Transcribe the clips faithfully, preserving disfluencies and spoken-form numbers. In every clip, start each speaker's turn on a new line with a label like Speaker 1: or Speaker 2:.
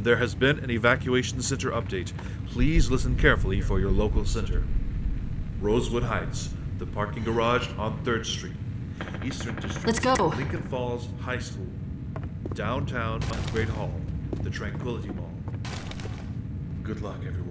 Speaker 1: There has been an evacuation center update. Please listen carefully for your local center. Rosewood Heights, the parking garage on third Street. Eastern District.
Speaker 2: Let's go.
Speaker 1: Lincoln Falls High School. Downtown Great Hall. The Tranquility Mall. Good luck, everyone.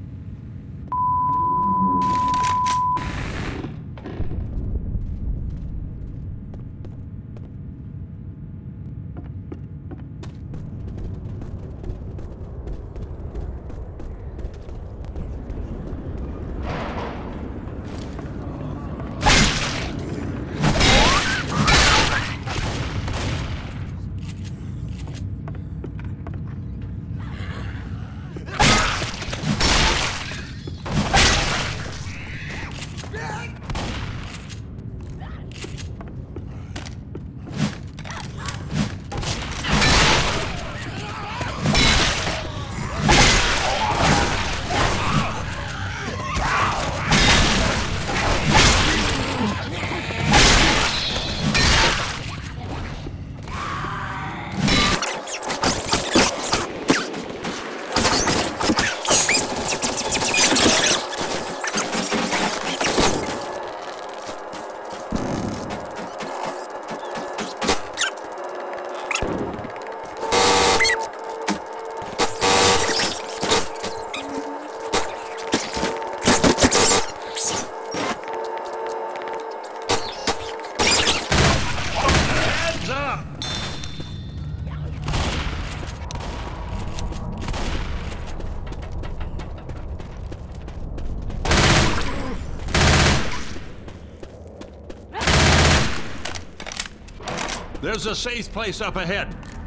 Speaker 3: There's a safe place up ahead.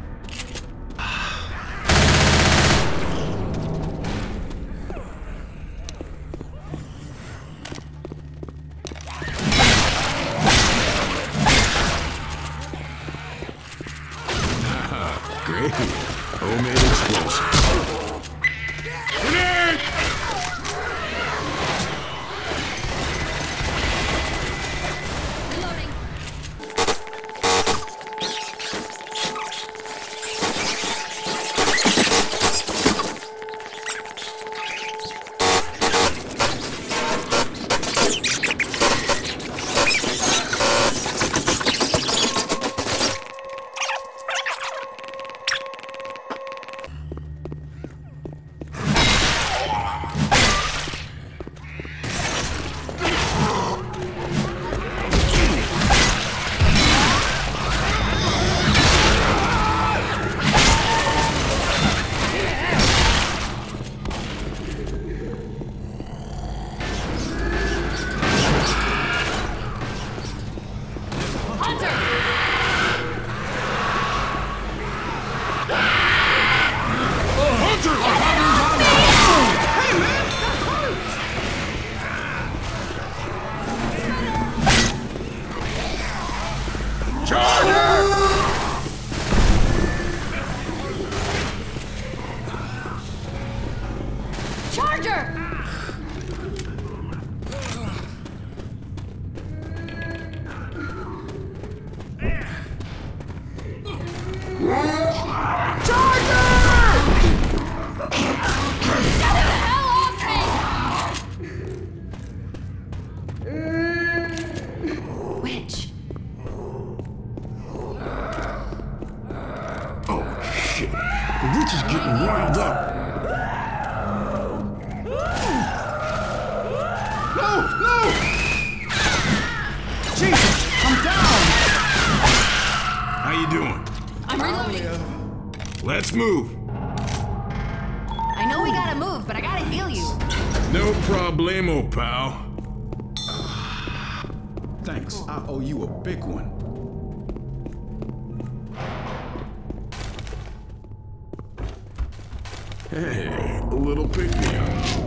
Speaker 4: Great. Homemade explosives. Grenade!
Speaker 5: Let's move.
Speaker 2: I know we gotta move, but I gotta heal you.
Speaker 5: No problemo, pal.
Speaker 4: Thanks. I owe you a big one.
Speaker 5: Hey, a little pick-me-up.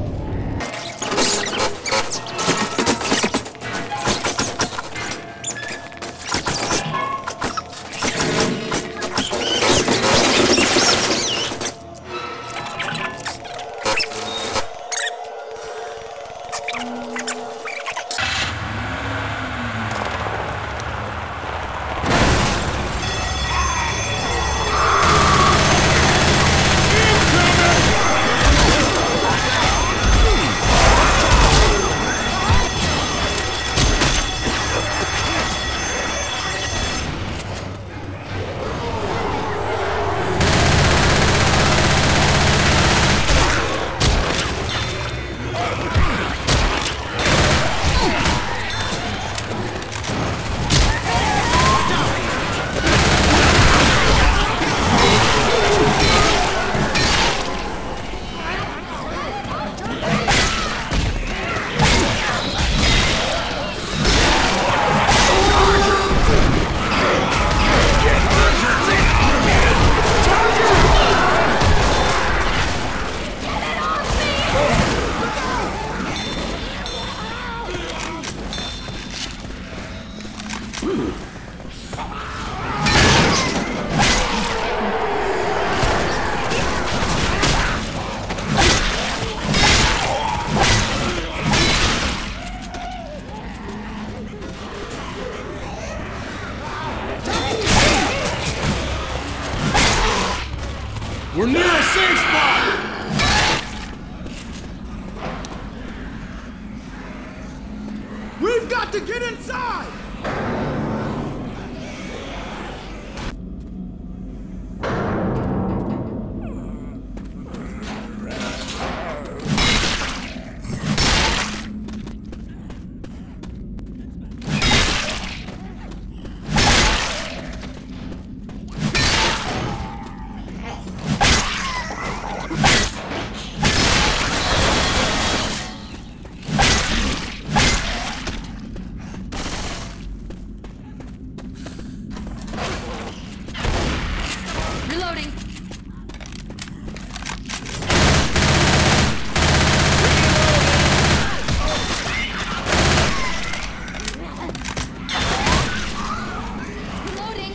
Speaker 4: Incoming! We're near a safe spot! We've got to get inside!
Speaker 2: Reloading. Reloading.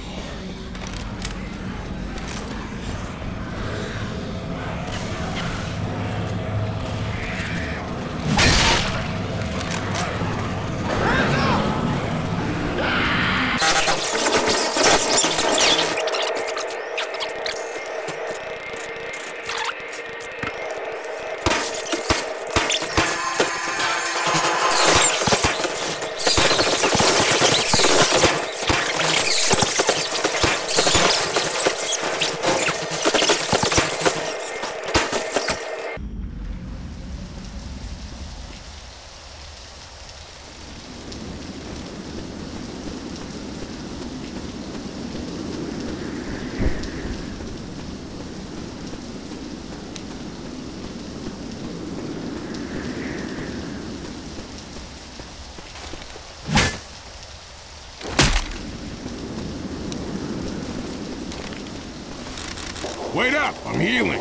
Speaker 5: Wait up, I'm healing.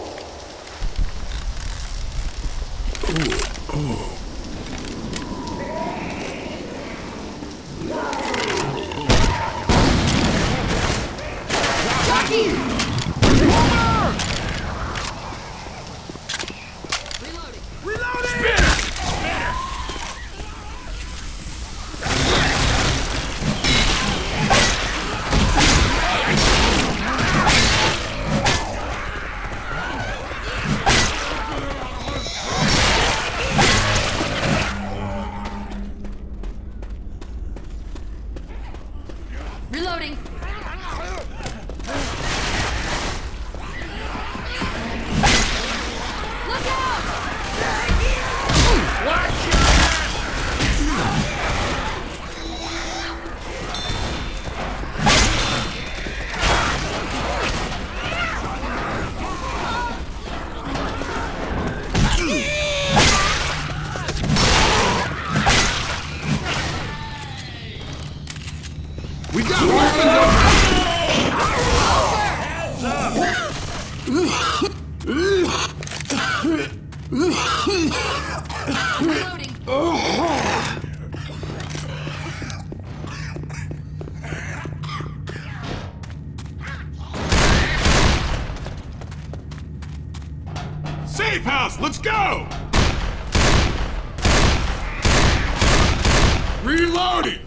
Speaker 2: Reloading. Look out!
Speaker 5: We got weapons over!
Speaker 2: Reloading.
Speaker 5: Safe house, let's go! Reloading!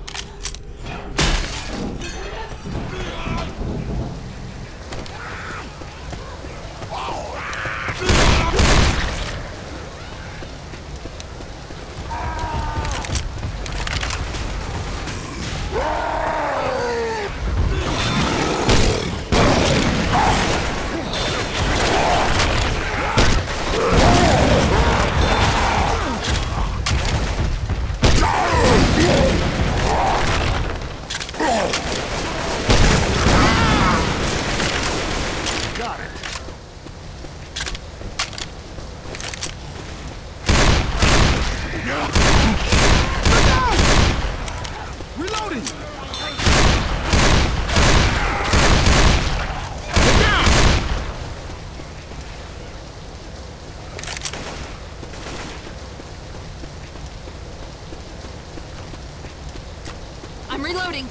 Speaker 2: I'm reloading.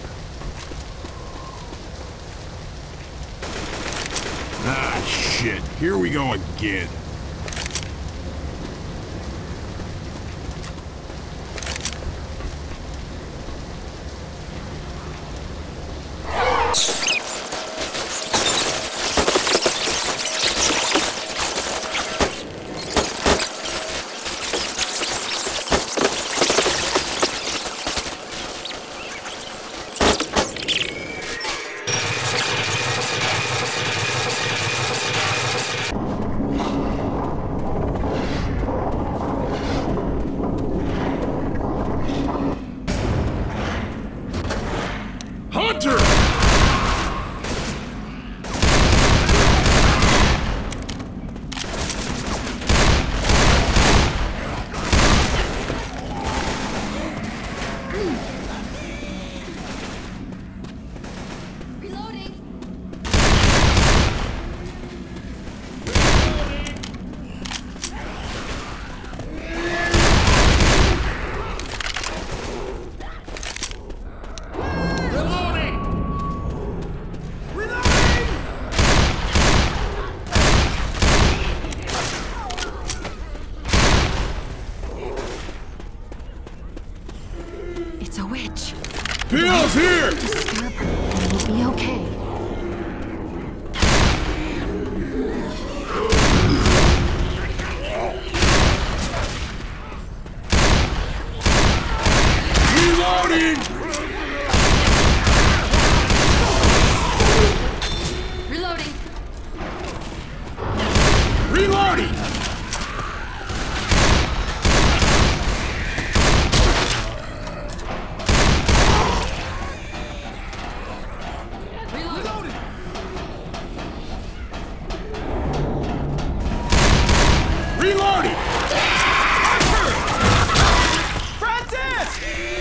Speaker 5: Ah, shit. Here we go again. hell's here?
Speaker 2: Disturb her, and we'll be okay.
Speaker 5: Reloading!
Speaker 2: Reloading.
Speaker 5: Reloading!
Speaker 2: Reloading.
Speaker 5: Reloading!
Speaker 4: Francis!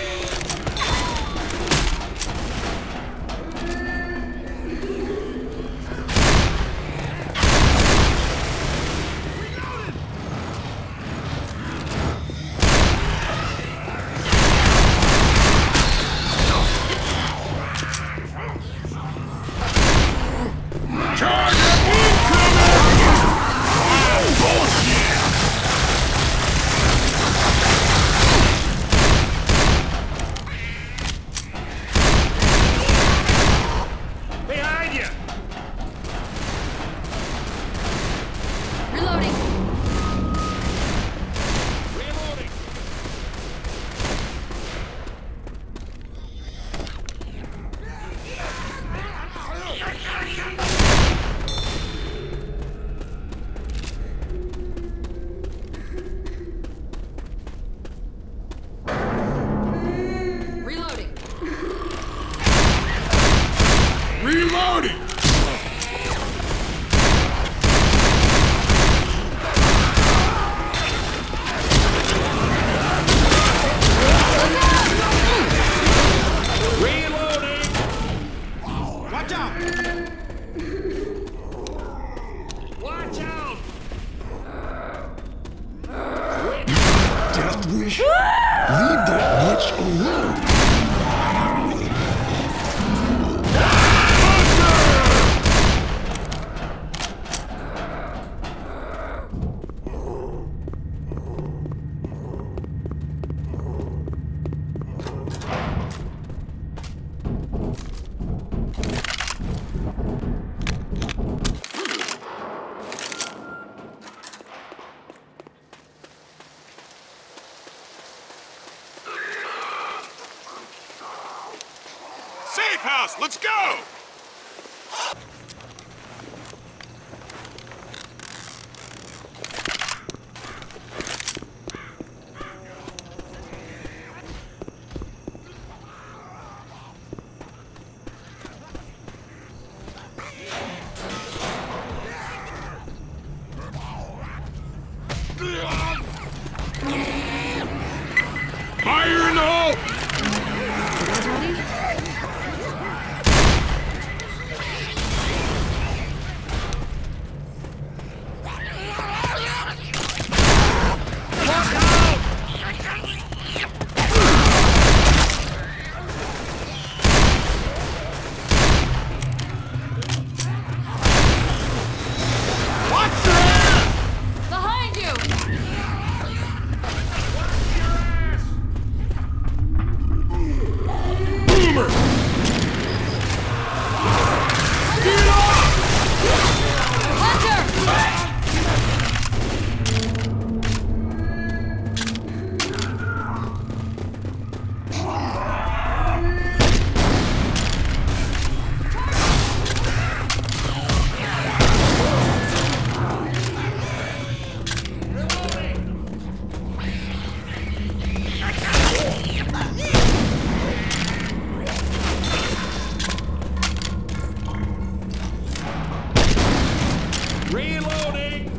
Speaker 5: Charge incoming! Bullshit!
Speaker 3: Behind you!
Speaker 2: Reloading.
Speaker 3: Reloading!
Speaker 2: Reloading.
Speaker 5: Reloading!
Speaker 3: Reloading!
Speaker 4: Watch out!
Speaker 3: Watch out!
Speaker 5: Death wish? Leave that bitch alone! Safe house, let's go! Fire in the hole!
Speaker 2: Behind you.
Speaker 5: Boomer! Get off!
Speaker 2: Hunter.
Speaker 3: Reloading!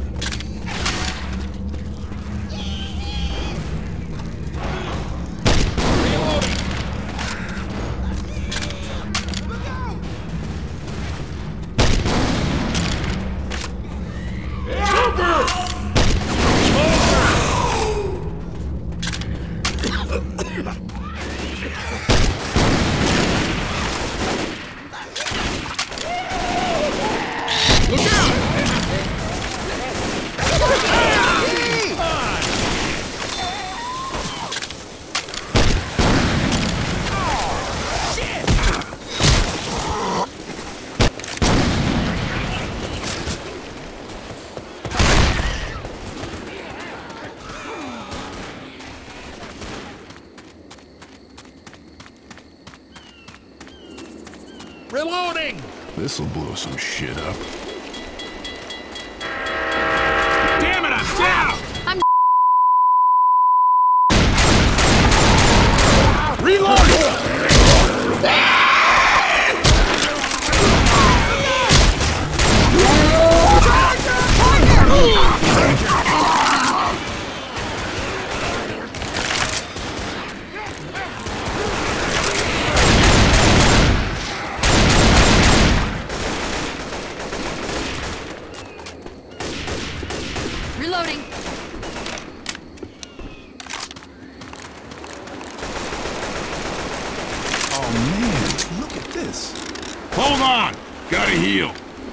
Speaker 3: Reloading!
Speaker 5: Look out! This'll blow some shit up.
Speaker 3: Damn it, I'm down!
Speaker 2: I'm
Speaker 3: Reloading!
Speaker 2: reloading.
Speaker 4: Oh man, look at this.
Speaker 5: Hold on! Gotta heal.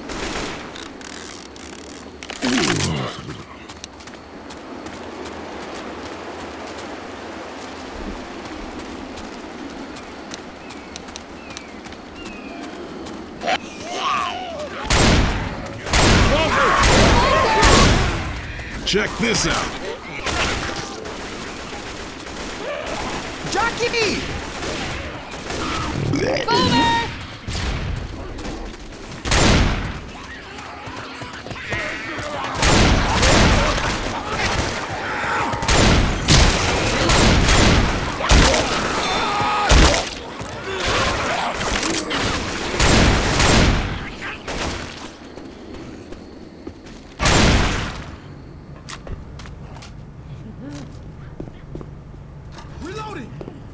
Speaker 5: Check this out.
Speaker 4: Jockey!
Speaker 2: Boomer!
Speaker 4: Reloading!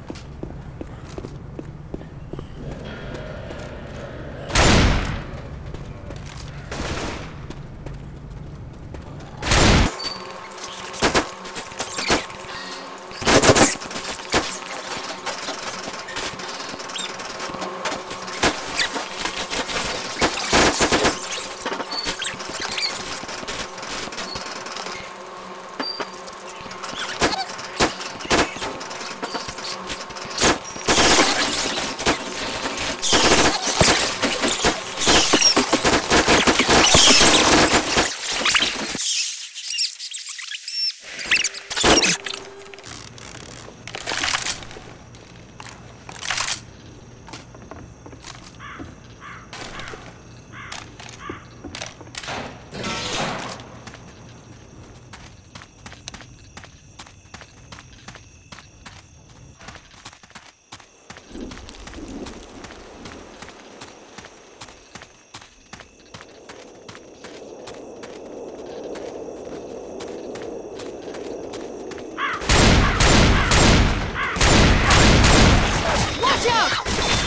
Speaker 2: Watch out!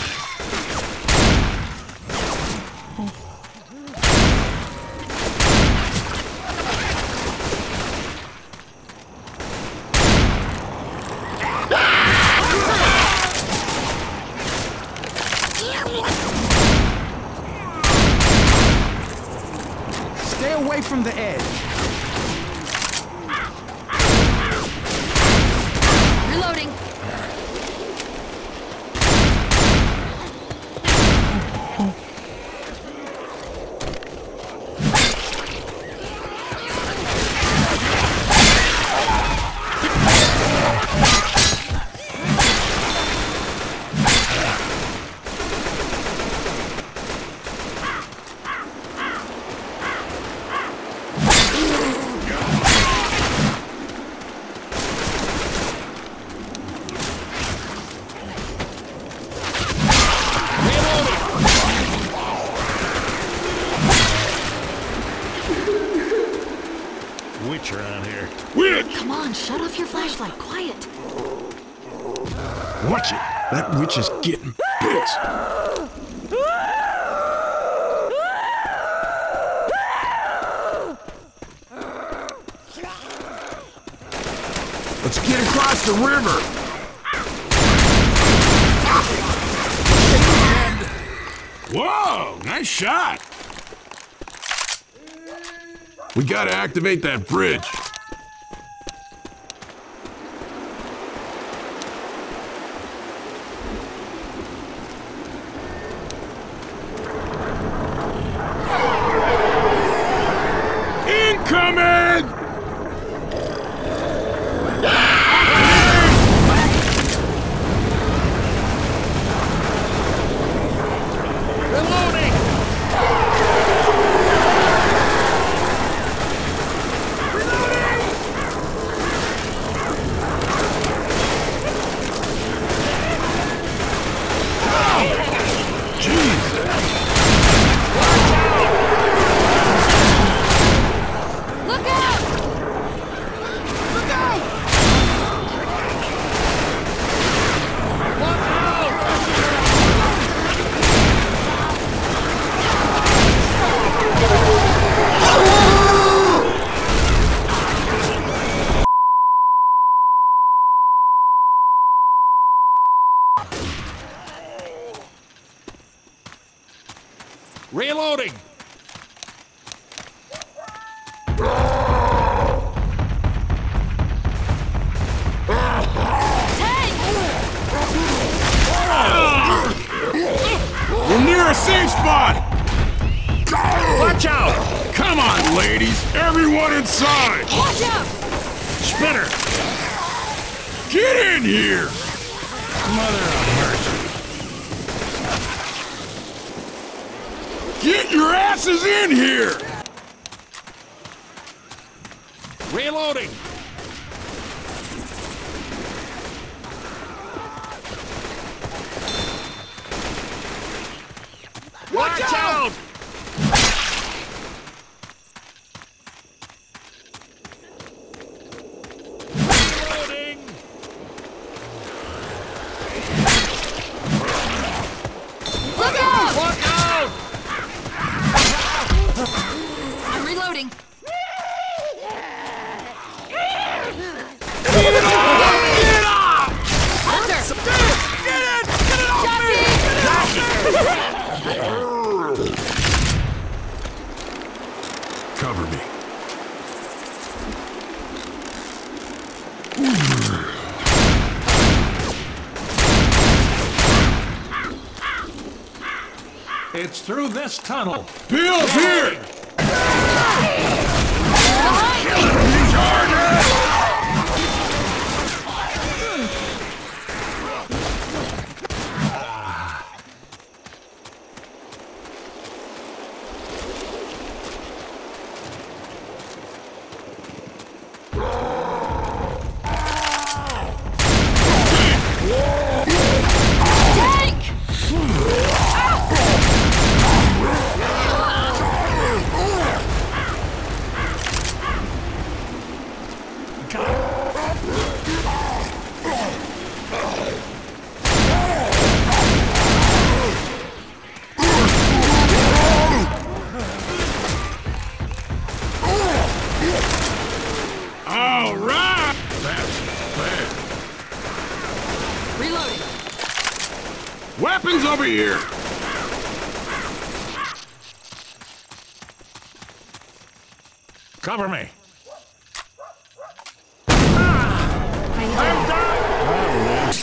Speaker 4: Stay away from the edge.
Speaker 2: Reloading.
Speaker 3: Witch around here.
Speaker 5: Witch!
Speaker 2: Come on, shut off your flashlight. Quiet.
Speaker 5: Watch it. That witch is getting pissed. Let's get across the river. Whoa, nice shot. We gotta activate that bridge. Incoming!
Speaker 3: Reloading! Reloading!
Speaker 5: We're near a safe spot!
Speaker 3: Watch out!
Speaker 5: Come on, ladies! Everyone inside!
Speaker 2: Watch out!
Speaker 3: Spinner!
Speaker 5: Get in here!
Speaker 3: Mother of mercy!
Speaker 5: Get your asses in here!
Speaker 3: Reloading!
Speaker 4: Watch,
Speaker 3: Watch out! Reloading!
Speaker 2: Look out!
Speaker 3: Look out!
Speaker 2: I'm reloading. Hunter!
Speaker 5: Cover me.
Speaker 3: It's through this tunnel.
Speaker 5: Bill's here!
Speaker 2: Tank!
Speaker 5: All right! That's bad.
Speaker 2: Reloading.
Speaker 5: Weapons over here!
Speaker 3: Cover me.
Speaker 2: I'm done.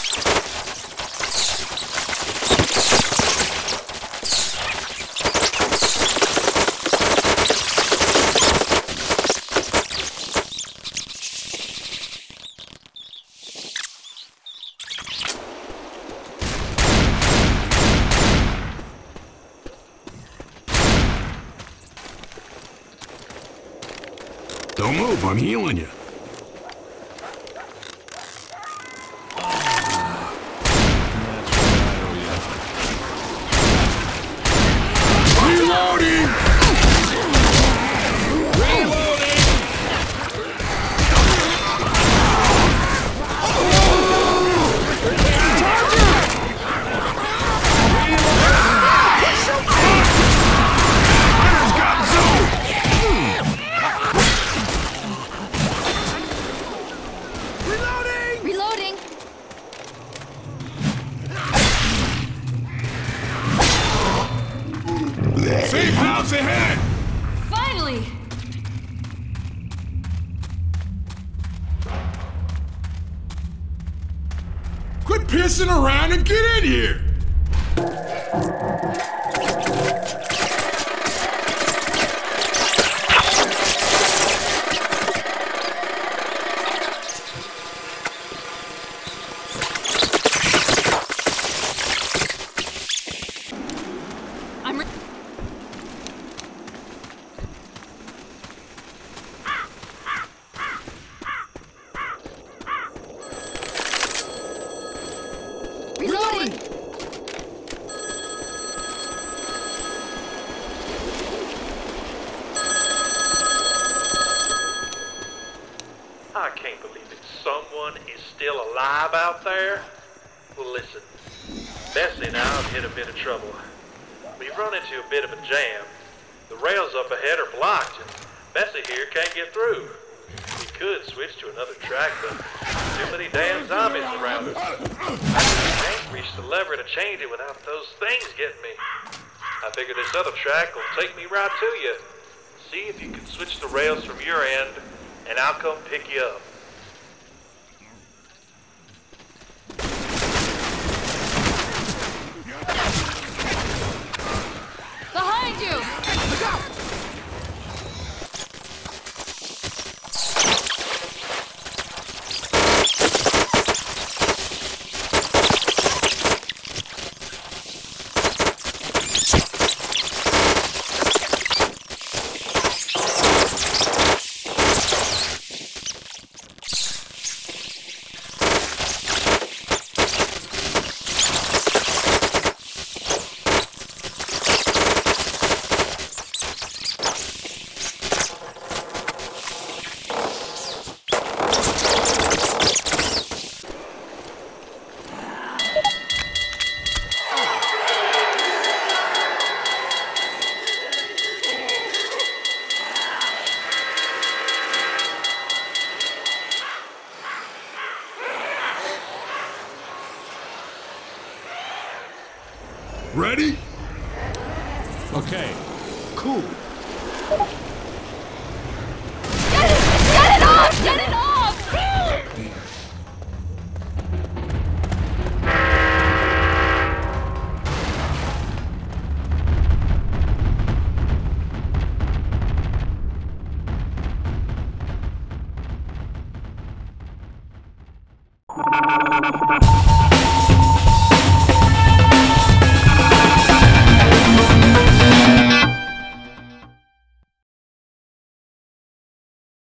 Speaker 5: Don't move, I'm healing you. Reloading! Hunter's got Zoe!
Speaker 2: Reloading.
Speaker 5: Safe house ahead!
Speaker 2: Finally.
Speaker 5: Quit pissing around and get in here!
Speaker 2: I'm re Reloading.
Speaker 1: I can't believe it. Someone is still alive out there? Well, listen. Bessie and I have hit a bit of trouble. We've run into a bit of a jam. The rails up ahead are blocked, and Bessie here can't get through. We could switch to another track, but too many damn zombies around us. I can't reach the lever to change it without those things getting me. I figure this other track will take me right to you. See if you can switch the rails from your end, and I'll come pick you up.
Speaker 2: Behind you!
Speaker 4: Look out!
Speaker 5: Ready?
Speaker 3: Okay.
Speaker 4: Cool.
Speaker 2: Get it! Get it off! Get it off!